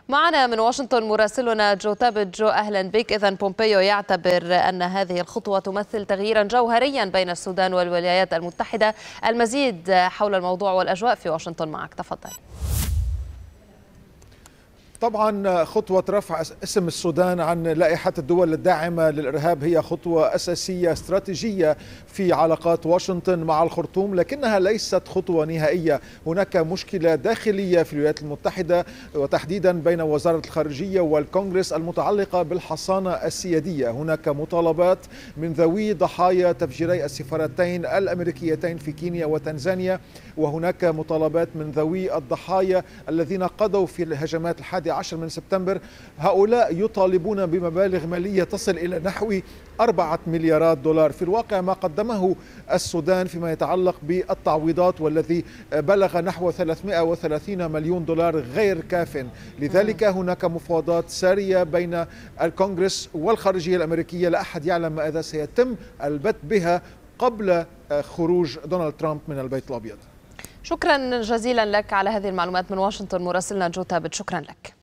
معنا من واشنطن مراسلنا جو تابت. جو، أهلا بك. إذن بومبيو يعتبر أن هذه الخطوة تمثل تغييرا جوهريا بين السودان والولايات المتحدة. المزيد حول الموضوع والأجواء في واشنطن معك، تفضل. طبعا خطوة رفع اسم السودان عن لائحة الدول الداعمة للإرهاب هي خطوة أساسية استراتيجية في علاقات واشنطن مع الخرطوم، لكنها ليست خطوة نهائية. هناك مشكلة داخلية في الولايات المتحدة وتحديدا بين وزارة الخارجية والكونغرس المتعلقة بالحصانة السيادية. هناك مطالبات من ذوي ضحايا تفجيري السفارتين الأمريكيتين في كينيا وتنزانيا، وهناك مطالبات من ذوي الضحايا الذين قضوا في الهجمات 11 من سبتمبر. هؤلاء يطالبون بمبالغ مالية تصل إلى نحو 4 مليارات دولار. في الواقع ما قدمه السودان فيما يتعلق بالتعويضات والذي بلغ نحو 330 مليون دولار غير كاف. لذلك هناك مفاوضات سارية بين الكونغرس والخارجية الأمريكية، لا أحد يعلم ماذا سيتم البت بها قبل خروج دونالد ترامب من البيت الأبيض. شكرا جزيلا لك على هذه المعلومات من واشنطن مراسلنا جو تابت، شكرا لك.